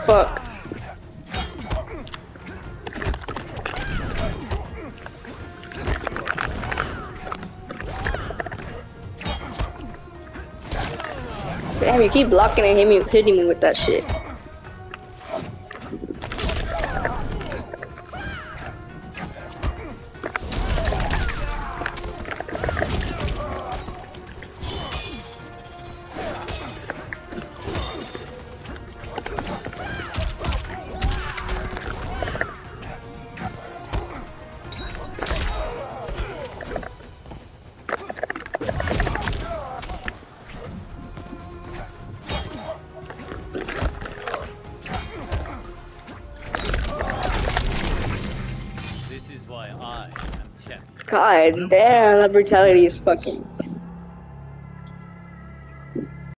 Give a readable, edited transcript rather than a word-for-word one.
fuck? Damn, you keep blocking and hitting me with that shit. God damn, that brutality is fucking